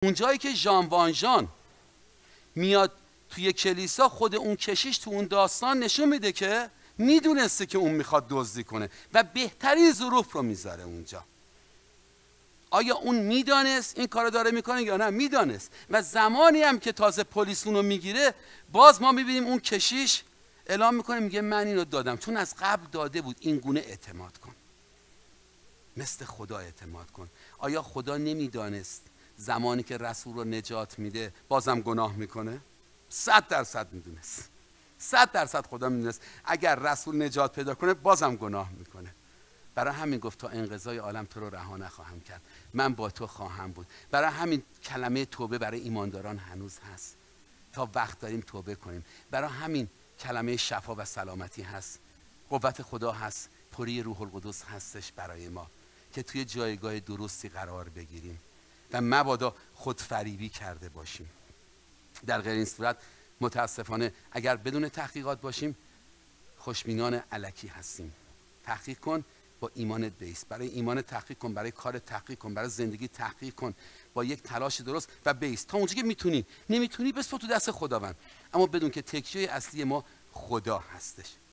اونجایی که ژان وانژان میاد توی کلیسا، خود اون کشیش تو اون داستان نشون میده که میدونسته که اون میخواد دزدی کنه و بهترین ظروف رو میذاره اونجا. آیا اون میدانست این کارو داره میکنه یا نه؟ میدانست. و زمانی هم که تازه پلیس اونو میگیره، باز ما میبینیم اون کشیش اعلام میکنه، میگه من اینو دادم چون از قبل داده بود، این گونه اعتماد کن، مثل خدا اعتماد کن. آیا خدا نمیدانست زمانی که رسول رو نجات میده بازم گناه میکنه؟ 100% میدونست. 100% خدا میدونست اگر رسول نجات پیدا کنه بازم گناه میکنه. برای همین گفت تا انقضای عالم تو رو رها نخواهم کرد، من با تو خواهم بود. برای همین کلمه توبه برای ایمانداران هنوز هست تا وقت داریم توبه کنیم. برای همین کلمه شفا و سلامتی هست، قوت خدا هست، پری روح القدس هستش برای ما که توی جایگاه درستی قرار بگیریم و مبادا خودفریبی کرده باشیم. در غیر این صورت متاسفانه اگر بدون تحقیقات باشیم خوشبینان الکی هستیم. تحقیق کن، با ایمانت بیست. برای ایمان تحقیق کن، برای کار تحقیق کن، برای زندگی تحقیق کن با یک تلاش درست و بیست تا اونجایی که میتونی. نمیتونی بسپار تو دست خداوند، اما بدون که تکیه اصلی ما خدا هستش.